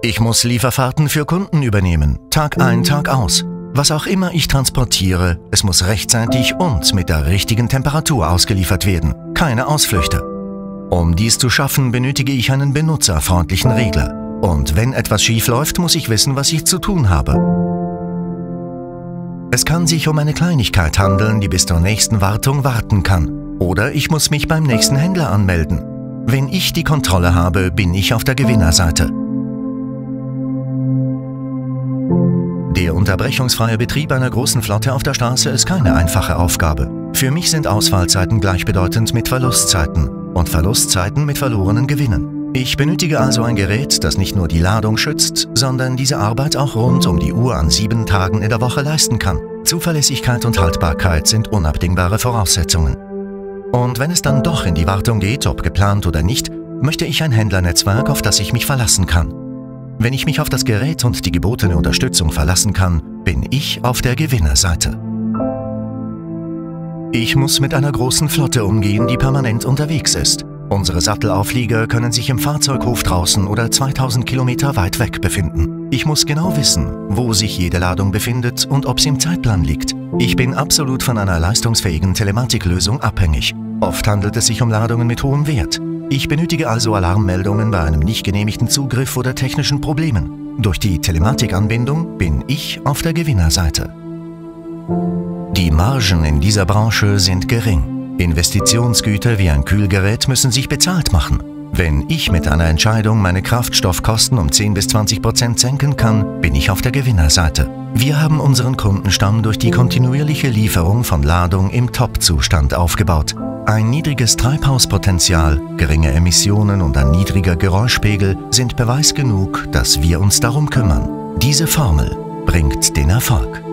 Ich muss Lieferfahrten für Kunden übernehmen, Tag ein, Tag aus. Was auch immer ich transportiere, es muss rechtzeitig und mit der richtigen Temperatur ausgeliefert werden. Keine Ausflüchte. Um dies zu schaffen, benötige ich einen benutzerfreundlichen Regler. Und wenn etwas schief läuft, muss ich wissen, was ich zu tun habe. Es kann sich um eine Kleinigkeit handeln, die bis zur nächsten Wartung warten kann. Oder ich muss mich beim nächsten Händler anmelden. Wenn ich die Kontrolle habe, bin ich auf der Gewinnerseite. Der unterbrechungsfreie Betrieb einer großen Flotte auf der Straße ist keine einfache Aufgabe. Für mich sind Ausfallzeiten gleichbedeutend mit Verlustzeiten und Verlustzeiten mit verlorenen Gewinnen. Ich benötige also ein Gerät, das nicht nur die Ladung schützt, sondern diese Arbeit auch rund um die Uhr an 7 Tagen in der Woche leisten kann. Zuverlässigkeit und Haltbarkeit sind unabdingbare Voraussetzungen. Und wenn es dann doch in die Wartung geht, ob geplant oder nicht, möchte ich ein Händlernetzwerk, auf das ich mich verlassen kann. Wenn ich mich auf das Gerät und die gebotene Unterstützung verlassen kann, bin ich auf der Gewinnerseite. Ich muss mit einer großen Flotte umgehen, die permanent unterwegs ist. Unsere Sattelauflieger können sich im Fahrzeughof draußen oder 2000 Kilometer weit weg befinden. Ich muss genau wissen, wo sich jede Ladung befindet und ob sie im Zeitplan liegt. Ich bin absolut von einer leistungsfähigen Telematiklösung abhängig. Oft handelt es sich um Ladungen mit hohem Wert. Ich benötige also Alarmmeldungen bei einem nicht genehmigten Zugriff oder technischen Problemen. Durch die Telematikanbindung bin ich auf der Gewinnerseite. Die Margen in dieser Branche sind gering. Investitionsgüter wie ein Kühlgerät müssen sich bezahlt machen. Wenn ich mit einer Entscheidung meine Kraftstoffkosten um 10 bis 20% senken kann, bin ich auf der Gewinnerseite. Wir haben unseren Kundenstamm durch die kontinuierliche Lieferung von Ladung im Top-Zustand aufgebaut. Ein niedriges Treibhauspotenzial, geringe Emissionen und ein niedriger Geräuschpegel sind Beweis genug, dass wir uns darum kümmern. Diese Formel bringt den Erfolg.